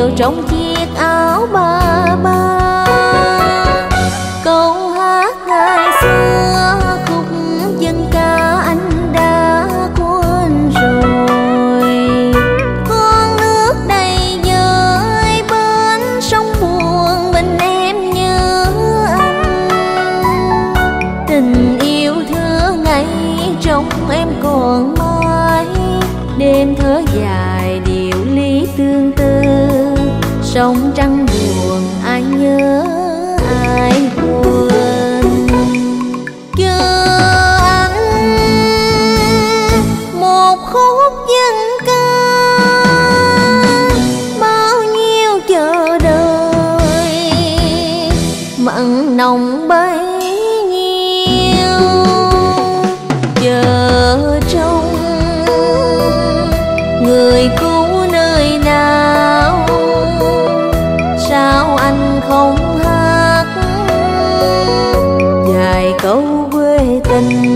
nhiều trong chiếc áo ba ba. Câu hát ngày xưa khúc dân ca anh đã quên rồi. Con nước đầy vơi bên sông buồn mình em nhớ anh. Tình yêu thơ ngày trong em còn mãi, đêm thở dài điều lý tương tư. Sông trăng buồn ai nhớ ai quên. Chờ anh một khúc dân ca, bao nhiêu chờ đợi mặn nồng bấy nhiêu. Chờ trong người cũ nơi nào, sao anh không hát vài câu quê tình.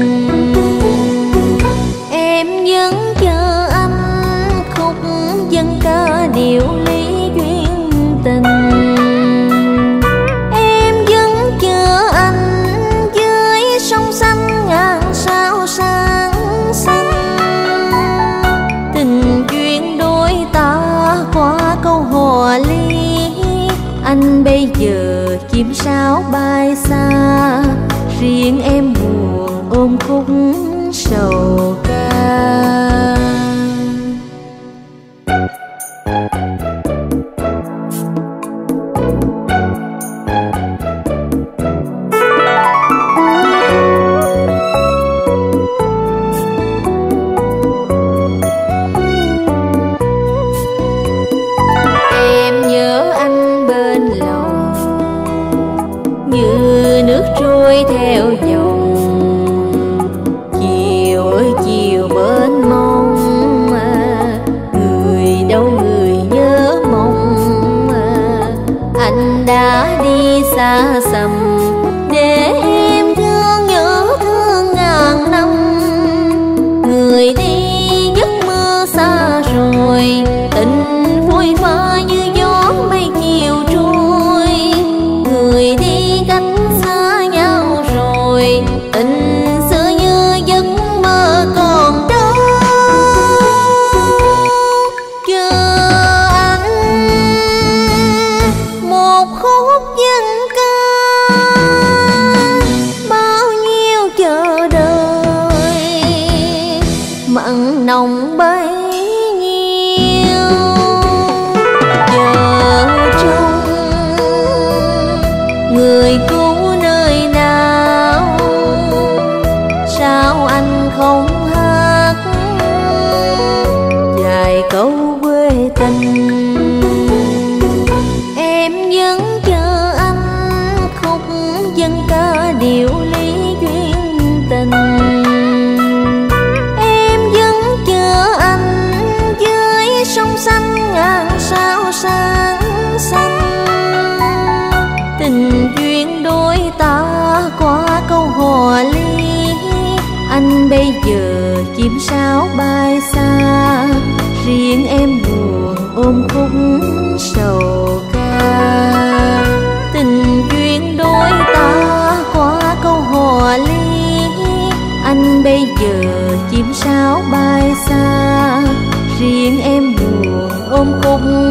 Em vẫn chờ anh khúc dân ca điệu lý duyên tình. Em vẫn chờ anh dưới sông xanh ngàn sao sáng xanh. Tình duyên đôi ta qua câu hò ly, anh bây giờ chim sáo bay xa. Riêng em buồn ôm khúc sầu ca. Em nhớ anh bên lòng như nước trôi theo dòng. Chiều ơi chiều bên mong, người đâu người nhớ mong. Anh đã đi xa xăm để em thương nhớ thương ngàn năm. Người đi giấc mơ xa rồi, tình phôi pha như gió mây chiều trôi. Người đi cách xa nhau rồi, tình xưa như giấc mơ còn đó. Chờ anh một khúc dân ca, bao nhiêu chờ đợi mặn nồng bấy nhiêu. Chờ trong người cũ nơi nào, sao anh không hát vài câu quê tình. Em vẫn chờ anh khúc dân ca điệu lý duyên tình. Em vẫn chờ anh dưới sông xanh ngàn sao sáng xanh. Tình duyên đôi ta qua câu hò ly, anh bây giờ chim sáo bay xa. Riêng em buồn ôm khúc sầu ca. Tình duyên đôi ta qua câu hò ly, anh bây giờ chim sáo bay xa. Riêng em buồn ôm khúc